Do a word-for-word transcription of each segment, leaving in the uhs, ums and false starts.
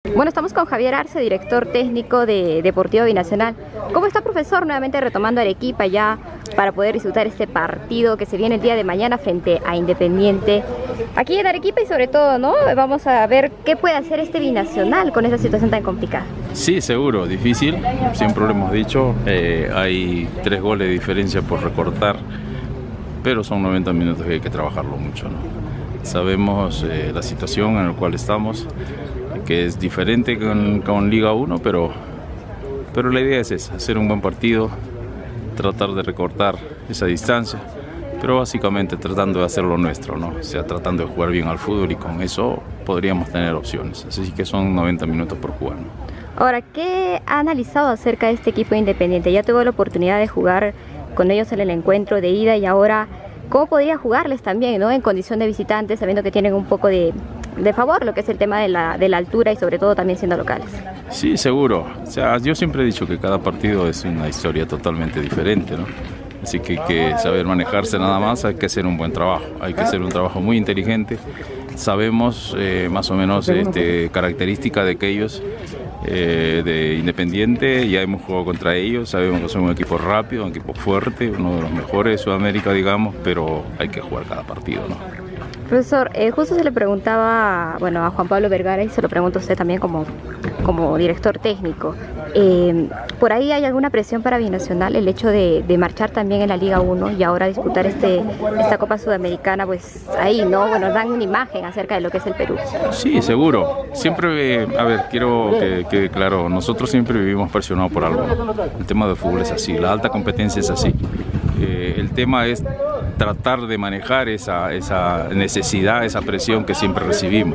Bueno, estamos con Javier Arce, director técnico de Deportivo Binacional. ¿Cómo está, profesor? Nuevamente retomando Arequipa ya para poder disfrutar este partido que se viene el día de mañana frente a Independiente. Aquí en Arequipa y sobre todo, ¿no? Vamos a ver qué puede hacer este Binacional con esta situación tan complicada. Sí, seguro, difícil, siempre lo hemos dicho. Eh, hay tres goles de diferencia por recortar, pero son noventa minutos que hay que trabajarlo mucho, ¿no? Sabemos eh, la situación en la cual estamos, que es diferente con, con Liga uno, pero, pero la idea es esa, hacer un buen partido, tratar de recortar esa distancia, pero básicamente tratando de hacer lo nuestro, ¿no? O sea, tratando de jugar bien al fútbol y con eso podríamos tener opciones. Así que son noventa minutos por jugar, ¿no? Ahora, ¿qué ha analizado acerca de este equipo Independiente? Ya tuvo la oportunidad de jugar con ellos en el encuentro de ida y ahora, ¿cómo podría jugarles también, ¿no? En condición de visitantes, sabiendo que tienen un poco de, de favor lo que es el tema de la, de la altura y sobre todo también siendo locales. Sí, seguro. O sea, yo siempre he dicho que cada partido es una historia totalmente diferente, ¿no? Así que hay que saber manejarse nada más, hay que hacer un buen trabajo, hay que hacer un trabajo muy inteligente. Sabemos eh, más o menos este, características de aquellos eh, de Independiente, ya hemos jugado contra ellos, sabemos que son un equipo rápido, un equipo fuerte, uno de los mejores de Sudamérica, digamos, pero hay que jugar cada partido, ¿no? Profesor, eh, justo se le preguntaba, bueno, a Juan Pablo Vergara y se lo pregunto a usted también como, como director técnico. Eh, ¿Por ahí hay alguna presión para Binacional el hecho de, de marchar también en la Liga uno y ahora disputar este, esta Copa Sudamericana? Pues ahí, ¿no? Bueno, dan una imagen acerca de lo que es el Perú. Sí, seguro. Siempre, eh, a ver, quiero que quede claro, nosotros siempre vivimos presionados por algo. El tema del fútbol es así, la alta competencia es así. Eh, el tema es tratar de manejar esa, esa necesidad, esa presión que siempre recibimos.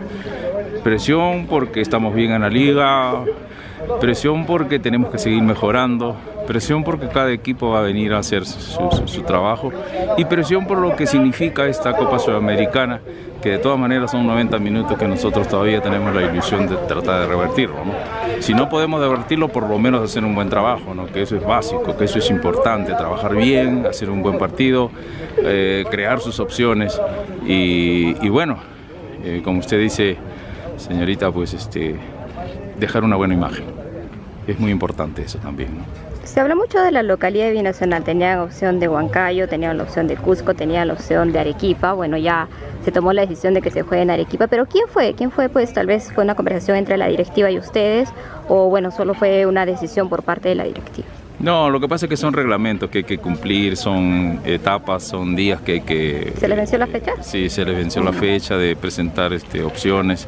Presión porque estamos bien en la liga, presión porque tenemos que seguir mejorando, presión porque cada equipo va a venir a hacer su, su, su trabajo y presión por lo que significa esta Copa Sudamericana, que de todas maneras son noventa minutos que nosotros todavía tenemos la ilusión de tratar de revertirlo, ¿no? Si no podemos revertirlo, por lo menos hacer un buen trabajo, ¿no? Que eso es básico, que eso es importante, trabajar bien, hacer un buen partido, eh, crear sus opciones y, y bueno, eh, como usted dice, señorita, pues este, dejar una buena imagen. Es muy importante eso también, ¿no? Se habla mucho de la localidad de Binacional, tenían opción de Huancayo, tenían la opción de Cusco, tenían la opción de Arequipa, bueno, ya se tomó la decisión de que se juegue en Arequipa, pero ¿quién fue? ¿Quién fue? Pues tal vez fue una conversación entre la directiva y ustedes, o bueno, solo fue una decisión por parte de la directiva. No, lo que pasa es que son reglamentos que hay que cumplir, son etapas, son días que hay que... ¿Se les venció la fecha? Sí, se les venció la fecha de presentar este, opciones.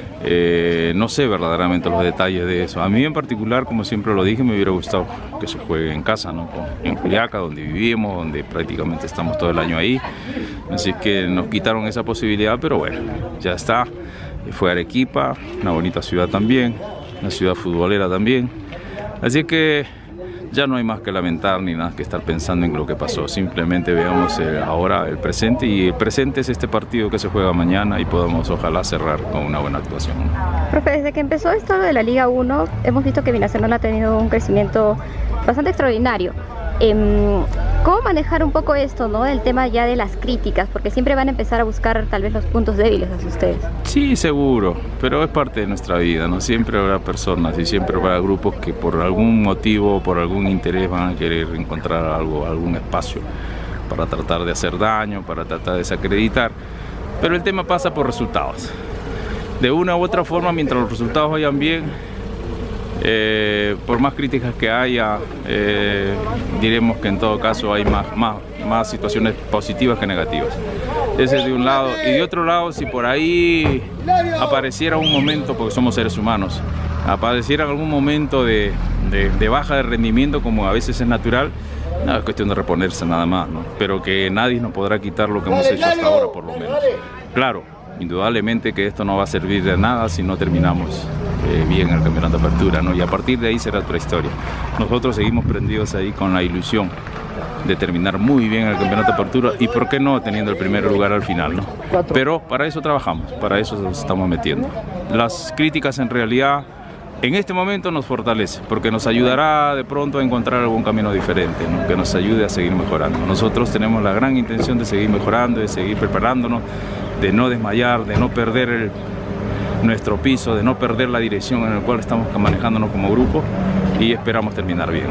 Eh, no sé verdaderamente los detalles de eso. A mí en particular, como siempre lo dije, me hubiera gustado que se juegue en casa, ¿no? En Juliaca, donde vivimos, donde prácticamente estamos todo el año ahí. Así que nos quitaron esa posibilidad, pero bueno, ya está. Fue Arequipa, una bonita ciudad también, una ciudad futbolera también. Así que ya no hay más que lamentar ni nada que estar pensando en lo que pasó. Simplemente veamos eh, ahora el presente, y el presente es este partido que se juega mañana y podemos ojalá cerrar con una buena actuación. Profe, desde que empezó esto de la Liga uno, hemos visto que Binacional ha tenido un crecimiento bastante extraordinario. Eh, ¿Cómo manejar un poco esto, ¿no? El tema ya de las críticas, porque siempre van a empezar a buscar tal vez los puntos débiles hacia ustedes. Sí, seguro, pero es parte de nuestra vida, ¿no? Siempre habrá personas y siempre habrá grupos que por algún motivo, por algún interés van a querer encontrar algo, algún espacio para tratar de hacer daño, para tratar de desacreditar, pero el tema pasa por resultados. De una u otra forma, mientras los resultados vayan bien, Eh, por más críticas que haya, eh, diremos que en todo caso hay más, más, más situaciones positivas que negativas. Ese es de un lado. Y de otro lado, si por ahí apareciera un momento, porque somos seres humanos, apareciera algún momento de, de, de baja de rendimiento, como a veces es natural, no, es cuestión de reponerse nada más, ¿no? Pero que nadie nos podrá quitar lo que hemos hecho hasta ahora, por lo menos. Claro, indudablemente que esto no va a servir de nada si no terminamos Eh, bien el campeonato de apertura, ¿no? Y a partir de ahí será otra historia. Nosotros seguimos prendidos ahí con la ilusión de terminar muy bien el campeonato de apertura y por qué no teniendo el primer lugar al final, ¿no? Pero para eso trabajamos, para eso nos estamos metiendo. Las críticas en realidad en este momento nos fortalece, porque nos ayudará de pronto a encontrar algún camino diferente, ¿no? Que nos ayude a seguir mejorando. Nosotros tenemos la gran intención de seguir mejorando, de seguir preparándonos, de no desmayar, de no perder el nuestro piso, de no perder la dirección en la cual estamos manejándonos como grupo y esperamos terminar bien.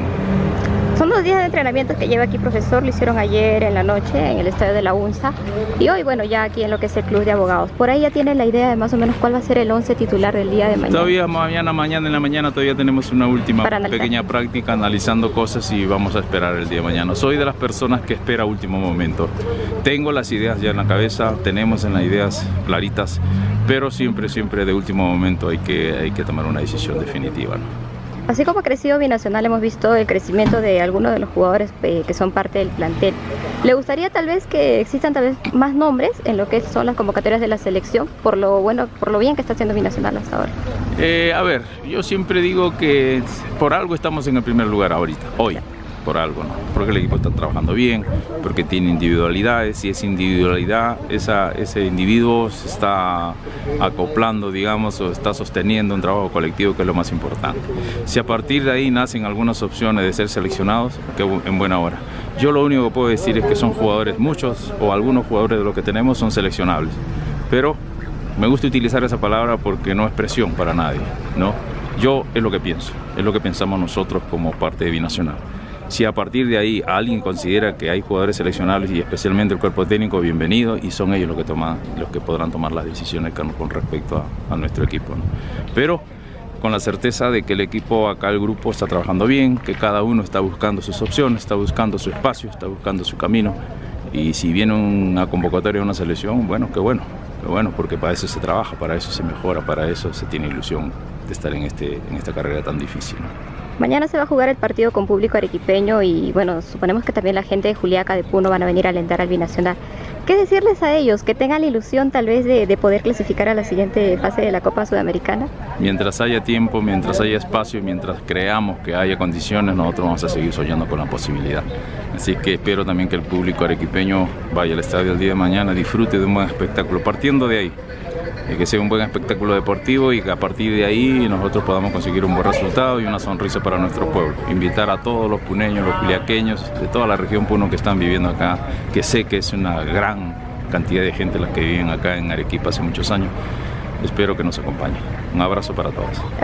Son dos días de entrenamiento que lleva aquí, profesor. Lo hicieron ayer en la noche en el estadio de la UNSA y hoy, bueno, ya aquí en lo que es el Club de Abogados. Por ahí ya tienen la idea de más o menos cuál va a ser el once titular del día de mañana. Todavía mañana, mañana en la mañana todavía tenemos una última pequeña práctica analizando cosas y vamos a esperar el día de mañana. Soy de las personas que espera último momento. Tengo las ideas ya en la cabeza, tenemos en las ideas claritas, pero siempre, siempre de último momento hay que, hay que tomar una decisión definitiva, ¿no? Así como ha crecido Binacional, hemos visto el crecimiento de algunos de los jugadores eh, que son parte del plantel. ¿Le gustaría tal vez que existan tal vez más nombres en lo que son las convocatorias de la selección, por lo bueno, por lo bien que está haciendo Binacional hasta ahora? Eh, a ver, yo siempre digo que por algo estamos en el primer lugar ahorita, hoy. Por algo, ¿no? Porque el equipo está trabajando bien, porque tiene individualidades y esa individualidad, esa, ese individuo se está acoplando, digamos, o está sosteniendo un trabajo colectivo que es lo más importante. Si a partir de ahí nacen algunas opciones de ser seleccionados, que en buena hora. Yo lo único que puedo decir es que son jugadores, muchos o algunos jugadores de los que tenemos son seleccionables, pero me gusta utilizar esa palabra porque no es presión para nadie, ¿no? Yo es lo que pienso, es lo que pensamos nosotros como parte de Binacional. Si a partir de ahí alguien considera que hay jugadores seleccionables y especialmente el cuerpo técnico, bienvenido, y son ellos los que toman, los que podrán tomar las decisiones con, con respecto a, a nuestro equipo, ¿no? Pero con la certeza de que el equipo acá, el grupo, está trabajando bien, que cada uno está buscando sus opciones, está buscando su espacio, está buscando su camino, y si viene una convocatoria de una selección, bueno, qué bueno, qué bueno, porque para eso se trabaja, para eso se mejora, para eso se tiene ilusión de estar en, este, en esta carrera tan difícil, ¿no? Mañana se va a jugar el partido con público arequipeño y bueno, suponemos que también la gente de Juliaca, de Puno van a venir a alentar al Binacional. ¿Qué decirles a ellos? Que tengan la ilusión tal vez de, de poder clasificar a la siguiente fase de la Copa Sudamericana. Mientras haya tiempo, mientras haya espacio, mientras creamos que haya condiciones, nosotros vamos a seguir soñando con la posibilidad. Así que espero también que el público arequipeño vaya al estadio el día de mañana, disfrute de un buen espectáculo, partiendo de ahí. Que sea un buen espectáculo deportivo y que a partir de ahí nosotros podamos conseguir un buen resultado y una sonrisa para nuestro pueblo. Invitar a todos los puneños, los juliaqueños, de toda la región Puno que están viviendo acá, que sé que es una gran cantidad de gente la que viven acá en Arequipa hace muchos años. Espero que nos acompañen. Un abrazo para todos.